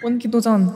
원기도전.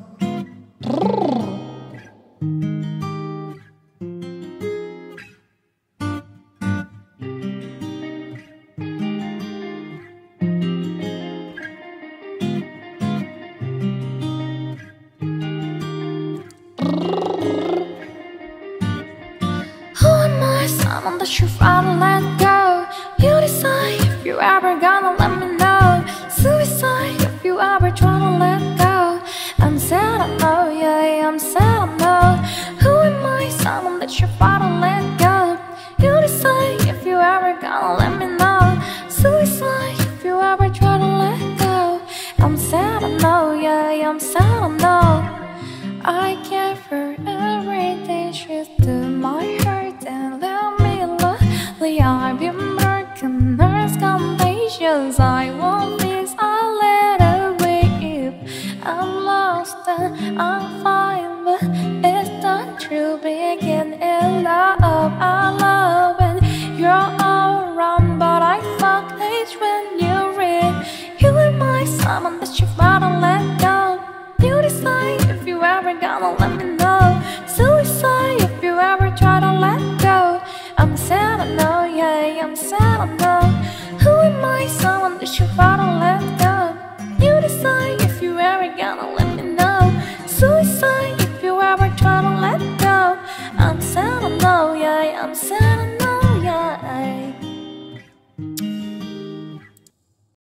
Who am I? Someone that you rather let go. You decide if you ever gonna let me know. Suicide if you ever tryna let go. I'm sad, I know, yeah, I'm sad, I know. Who am I? Someone that you rather let go. You decide if you ever gonna let me know. Suicide if you ever try to let go. I'm sad, I know, yeah, I'm sad, I know. I gave her everything, she took my heart and let me lonely. I've been broken, there's contagious. I won't fix, I'll let her weep. I'm lost and I'm fine, but it's not true. Begin in love, I love and you're all around, but I fuck each when you read. You and my someone that you've gotta let go. You decide if you ever gonna let me know. Suicide if you ever try to let go. I'm sad, I know, yeah, I'm sad, I know. Who am I? Someone that you gotta let go. You decide if you ever gonna let